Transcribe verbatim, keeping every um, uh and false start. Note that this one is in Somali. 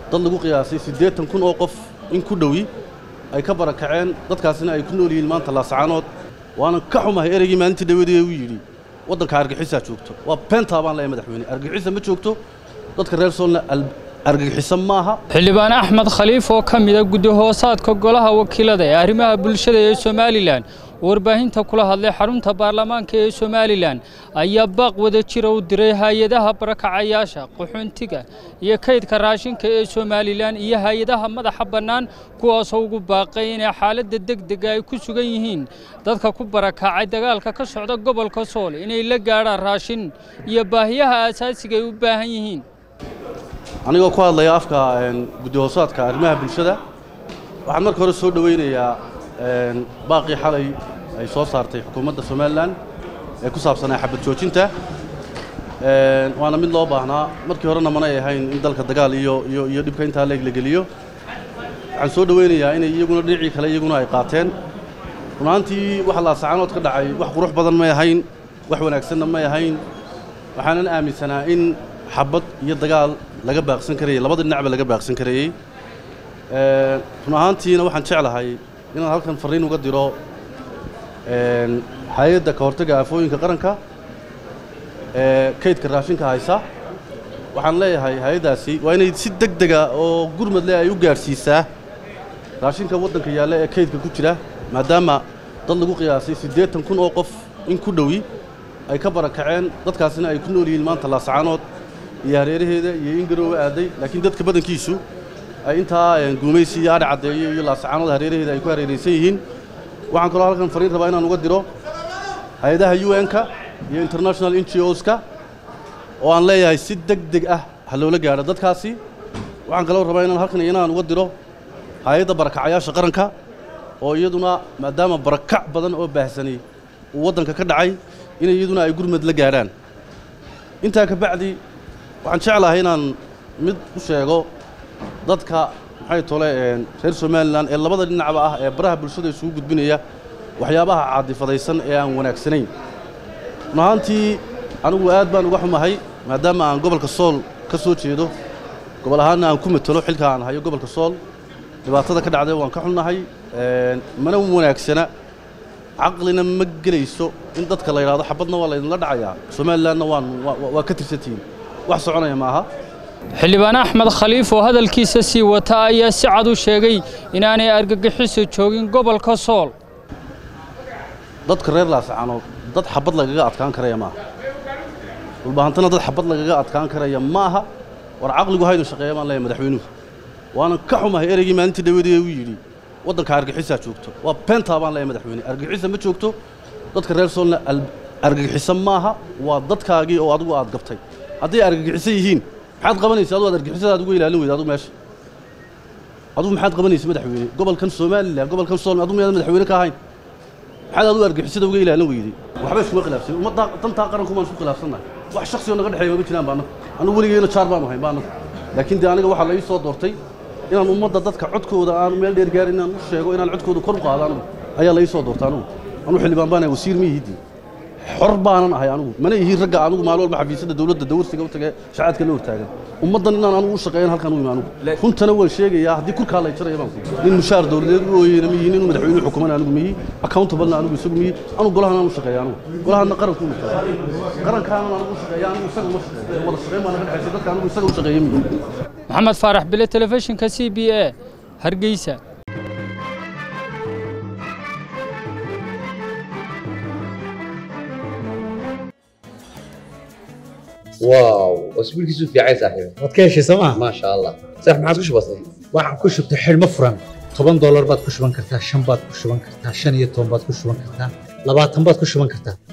dad lagu qiyaasay siddeetan kun oo qof in ku dhowi ay ka barakaceen dadkaasina ay ku nool yihiin maanta Laascaanood waana ka xumahay ereygii maalintii dhaweedii uu yiri waddanka argagixisa joogto waa beenta baan leeyahay madaxweyne argagixisa ma joogto dadka reer Soolna argagixisa maaha. xildhibaan Axmed Khaliif oo ka mid ah guddi hoosaadka golaha wakiilada ee arrimaha bulshada ee Somaliland warbaahinta kula hadlay xarunta baarlamaanka ee Somaliland ayaa baaq wada jira u diray hay'adaha barakacayaasha qaxoontiga iyo kaydka raashinka ee Somaliland iyo hay'adaha madaxa bannaan kuwaas oo ugu baaqay in xaaladda degdeg ah ay ku sugan yihiin dadka ku barakacay dagaalka ka socda gobolka Sool inay la gaaraan raashin iyo baahiyaha aasaasiga ay u baahan yihiin. anigoo ku hadlaya afka guddi hoosaadka arrimaha bulshada waxaan marka hore soo dhaweynayaa baaqii xalay ay soo saartay xukuumadda Somaliland ee ku saabsanaa xabad joojinta waana mid loo baahnaa markii horena mana ay ahayn in dalka dagaal iyo iyo iyo dhibka inta leeg la geliyo waxaan soo dhaweynayaa in iyaguna dhinaci kale iyaguna ay qaateen runtii waxa Laascaanood ka dhacay wax qurux badan ma ahayn wax wanaagsanna ma ahayn waxaanan aaminsanaa in xabad iyo dagaal laga baaqsan karay labada dhinacba laga baaqsan karay ee runtiina waxaan jeclahay inaan halkan fariin uga diro een hay'adda ka hortagga aafooyinka qaranka ee kaydka raashinka haysa waxaan leeyahay hay'adaasi waa inay si degdeg ah oo gurmad leh ay u gaarsiisaa raashinka waddanka yaalla ee kaydka ku jira maadaama dad lagu qiyaasay siddeetan kun oo qof in ku dhowi ay ka barakaceen dadkaasina ay ku nool yihiin maanta Laascaanood iyo hareeraheeda iyo Ingiroowe aaday laakiin dadka badankiisu ay intaa guumaysi iyo adha cadeeyo iyo Laascaanood hareeraheeda ay ku hareeraysan yihiin waxaan kaloo halkan fariin rabaa inaan uga diro hay'adaha U N-ka iyo international N G Os-ka oo aan leeyahay si degdeg ah hal loola gaaro dadkaasi waxaan kaloo rabaa inaan halkan inaan uga diro hay'adda barakacayaasha qaranka oo iyaduna maadaama barakac badan oo baahsanay uu waddanka ka dhacay in iyaduna ay gurmad la gaaraan intaa ka bacdi waxaan jeclahay inaan mid u sheego dadka maxay tole reer Somaliland ee labada dhinacba ah ee baraha bulshada isugu gudbinaya waxyaabaha caadifadaysan ee aan wanaagsanayn maantii anigu aad baan uga xumahay maadaama aan gobolka Sool ka soo jeedo gobol ahaan aan ku metelo xilka aan hayo gobolka Sool dhibaatada ka dhacday waan ka xunnahay ee mana wanaagsana aqlina ma gelayso in dadka la yiraahdo xabadna waa la idin la dhacayaa Somalilandna waan waa ka tirsantiin wax soconaya maaha. xildhibaan Axmed Khaliif oo hadalkiisa sii wata ayaa si cad u sheegay inaanay argagixiso joogin gobolka Sool dadka reer Laascaanood dad xabad lagaga adkaan karaya maaha walbaahantana dad xabad lagaga adkaan karaya maaha war aqligu hayno shaqeeyo ma leeyahay madaxweynuhu waana ka xumahay ereygii maalintii dhaweedii uu yiri waddanka argagixisa joogto waa beenta baan leeyahay madaxweyne argagixisa ma joogto dadka reer Soolna argagixisa maaha waa dadkaagii oo adigu aad gabtay haddii argagixisa yihiin maxaad qabanaysaa adoo argagixisada ugu ilaalin weyda aduu meesha aduu maxaad qabanaysaa madaxweyne gobolkan Soomaaliland gobolkan Sool aduu miyada madaxweyne ka ahayn maxaad aduu argagixisada ugu ilaalin weyday waxba isku khilaafsan ummadda danta qaranku ma isku khilaafsanahay wax shakhsi oo naga dhaxeeyo ma jiraan baana anu waligeena jaar baan ahay baana laakiin de aniga waxa la ii soo doortay inaan ummadda dadka codkooda aan meel dheer gaarin inaan u sheego inaan codkooda kor u qaadano ayaa la ii soo doortay anu anu xildhibaan baan wasiir miyihiidii xor baanan ahay anigu mana yihiin ragga anigu maalin walba xafiisyada dawladda dawarsiga u tagay shacabka la hortaagan ummadan inaan anigu u shaqeeyo halkan u imaano runtana waan sheegayaa haddii kurkaa la jarayo baan nin mushaar dawladeed u ooyeyna ma yihiin inuu madaxweynuhu xukuman anigu miyi accountable anigu isagu miyi anu golahan anu shaqeeyo anigu golahana qaranku u shaqeeyo qarankaana anigu u shaqeeyo anigu isagu ma shaqeeyo wada shaqeyn baan naga dhaxaysay dadka anigu isagu u shaqeeyo miyi Maxamed Faarax Bile telefishinka C B A Hargeysa. واو واسبوعك في عايز صاحبي wadkeeshi sama ما شاء الله صح ما عادش بسيط waxaan ku shubtay xilmo furan toban dollar baad ku shuban kartaa shan baad ku shuban kartaa shan iyo toban baad ku shuban kartaa labaatan baad ku shuban kartaa